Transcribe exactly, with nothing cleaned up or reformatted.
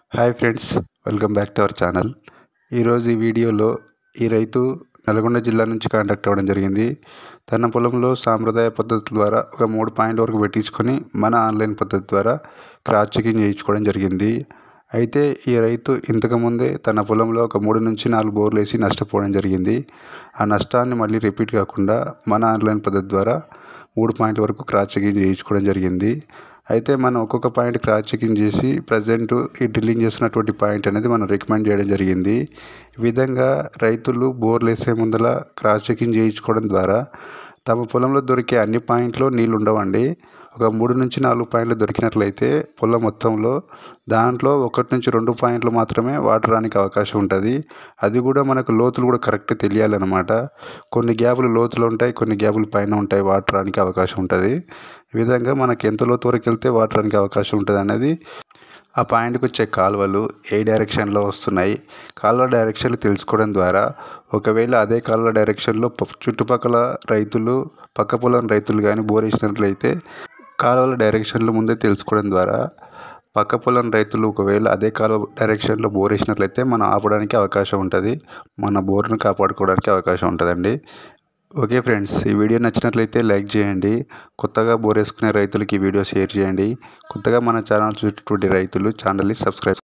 Hi friends, welcome back to our channel. ఈరోజు ఈ వీడియోలో ఈ రైతు నల్గొండ జిల్లా నుంచి కాంటాక్ట్ అవ్వడం జరిగింది. తన పొలంలో సాంప్రదాయ పద్ధతి ద్వారా ఒక మూడు పాయింట్ల వరకు పెట్టించుకొని మన ఆన్లైన్ పద్ధతి ద్వారా క్రాస్ చెకింగ్ చేయించుకోవడం జరిగింది. అయితే ఈ రైతు ఇంతకుముందే తన పొలంలో ఒక మూడు నుంచి నాలుగు బోర్లు వేసి నష్టపోవడం జరిగింది. ఆ నష్టాన్ని మళ్ళీ రిపీట్ కాకుండా మన ఆన్లైన్ పద్ధతి ద్వారా మూడు పాయింట్ల వరకు క్రాస్ చెకింగ్ చేయించుకోవడం జరిగింది. అయితే మనం ఒక్కొక్క పాయింట్ క్రాస్ చెకింగ్ చేసి ప్రజెంట్ ఈ డ్రిల్లింగ్ చేస్తున్నటువంటి పాయింట్ అనేది మనం రికమెండ్ చేయడం జరిగింది. ఈ విధంగా రైతులు బోర్లు వేసే ముందల క్రాస్ చెకింగ్ చేయించుకోవడం ద్వారా తమ పొలంలో దొరికే అన్ని పాయింట్లు నీళ్ళు ఉండవండి. ఒక మూడు నుంచి నాలుగు పాయింట్లు దొరికినట్లయితే పొలం మొత్తంలో దాంట్లో ఒకటి నుంచి రెండు పాయింట్లు మాత్రమే వాటర్ రానికి అవకాశం ఉంటుంది. అది కూడా మనకు లోతులు కూడా కరెక్ట్ తెలియాలన్నమాట. కొన్ని గ్యాపులు లోతులు ఉంటాయి, కొన్ని గ్యాపులు పైన ఉంటాయి, వాటర్ రానికి అవకాశం ఉంటుంది. ఈ విధంగా మనకి ఎంత లోతు వరకు వెళ్తే వాటర్ రానికి అవకాశం ఉంటుంది అనేది ఆ పాయింట్కి వచ్చే కాలువలు ఏ డైరెక్షన్లో వస్తున్నాయి, కాలువ డైరెక్షన్లు తెలుసుకోవడం ద్వారా ఒకవేళ అదే కాలువ డైరెక్షన్లో చుట్టుపక్కల రైతులు పక్క పొలం రైతులు కానీ బోర్ వేసినట్లయితే కాలువల డైరెక్షన్లు ముందే తెలుసుకోవడం ద్వారా పక్క పొలం రైతులు ఒకవేళ అదే కాలువ డైరెక్షన్లో బోర్ వేసినట్లయితే మనం ఆపడానికి అవకాశం ఉంటుంది, మన బోర్ను కాపాడుకోవడానికి అవకాశం ఉంటుందండి. ఓకే ఫ్రెండ్స్, ఈ వీడియో నచ్చినట్లయితే లైక్ చేయండి. కొత్తగా బోర్ వేసుకునే రైతులకి ఈ వీడియో షేర్ చేయండి. కొత్తగా మన ఛానల్ చూసేటువంటి రైతులు ఛానల్ని సబ్స్క్రైబ్